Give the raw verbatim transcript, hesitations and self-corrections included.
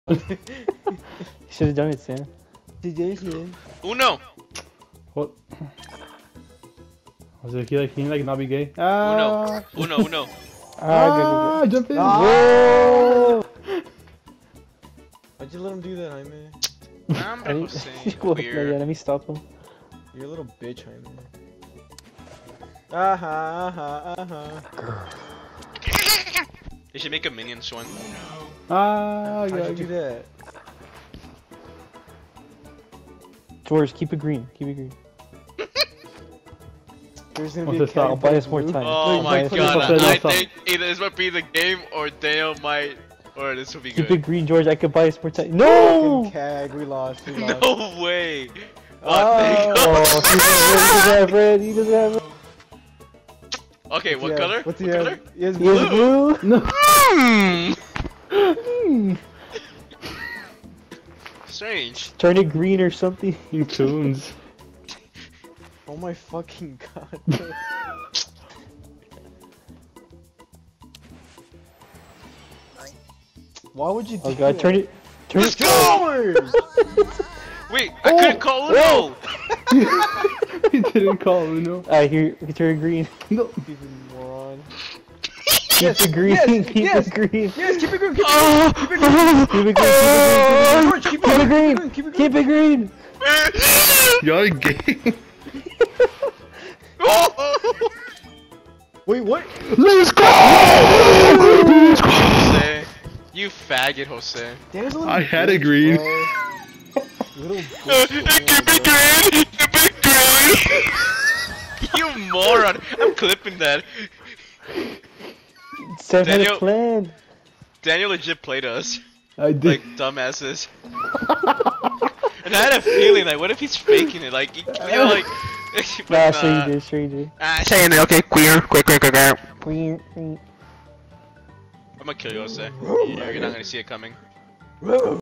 Should have done it, Sam. Uno! What? Was it like, can you like not be gay? Ah! Uno! Uno, uno! Ah! Jump in! Whoa! Why'd you let him do that, Jaime? Hombre, Jose. Wait, no, Weird. yeah, let me stop him. You're a little bitch, Jaime. Aha, aha, aha. They should make a minions one. Ah! How'd Yeah, you do that? George, keep it green. Keep it green. There's gonna What's be a this stop? I'll buy us more time. Oh Look, my buy us god, more Stop, time. I stop. think either this might be the game or Dale might. Or this will be Keep good. it green, George. I could buy us more time. No! Fucking Cag, we lost, we lost. No way! Oh, Oh. thank Oh, he doesn't have red. He doesn't have red. Okay, what Yeah, color? What's What he color? have? He has He has blue. blue. No! Hmm. Strange. Turn it green or something. You coons. Oh my fucking god. Why would you do Oh god, that? turn it. Turn Let's it. go! Wait, I Oh! couldn't call Uno! He didn't call Uno. Alright, here, we can turn it green. No. Fucking moron. Keep it green. yes, keep yes. it green. Yes, keep it green, keep it Oh! green, keep it green. Keep it green. George, keep Keep it green. keep it green. Keep it green. Y'all gay. Wait, what? Let's go! Jose, you faggot, Jose. There's a little I had a bitch, green. bro. Little Keep bitch. it green! Keep it green! You moron! I'm clipping that. Sam had Daniel- a plan. Daniel legit played us. I did. Like dumbasses. And I had a feeling like, what if he's faking it? Like, you know, like. but Nah, nah. stranger, stranger. Ah, saying it, okay, queer, queer, queer, queer, queer. Green, green. I'm gonna kill you, Jose. You're not gonna see it coming.